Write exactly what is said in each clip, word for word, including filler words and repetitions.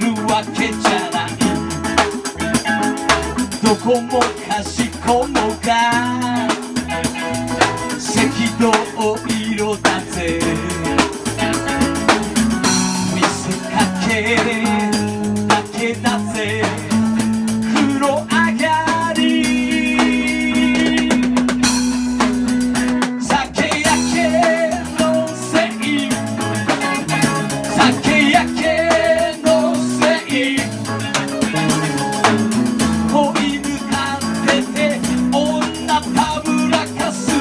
るわけじゃない。どこもかしこもが赤道色だぜ。見せかけだけだぜ風呂上がり。酒焼けのせい酒焼けのせい恋向かってて女たぶらかす。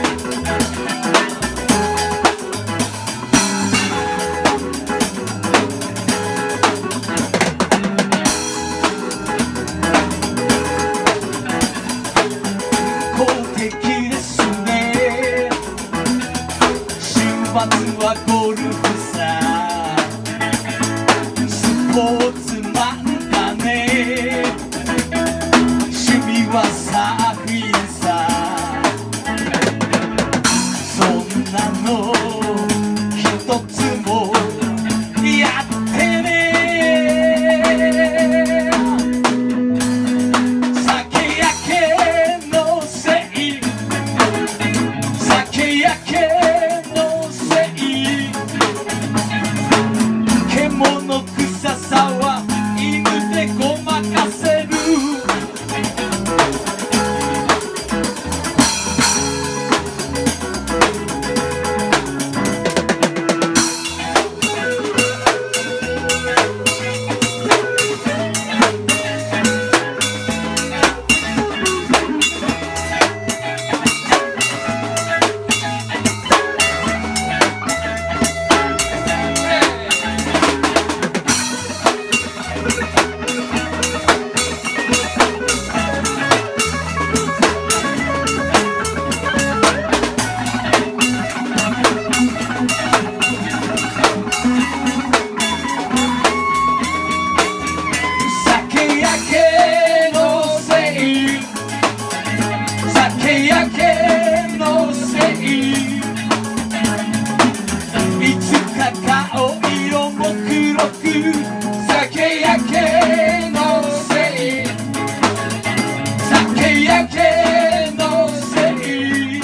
好敵ですね。週末はゴルフさ。スポーツマンだね。趣味はサーフィンさ。そんなの一つもやってね。酒焼けのせい酒焼けのせい獣臭さは犬でごまかせる。酒焼けのせい酒焼けのせいいつか顔色も黒く。酒焼けのせい酒焼けのせい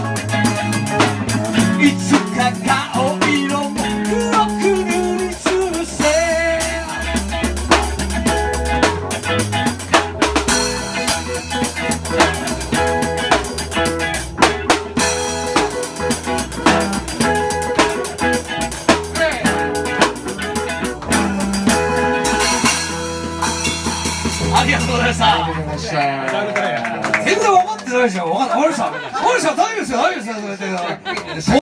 いつか顔色も黒く塗りつぶせ。ありがとうございました。全然分かってないでしょ。分かんない。終わりました。終わりました。大丈夫ですよ。大丈夫ですよ。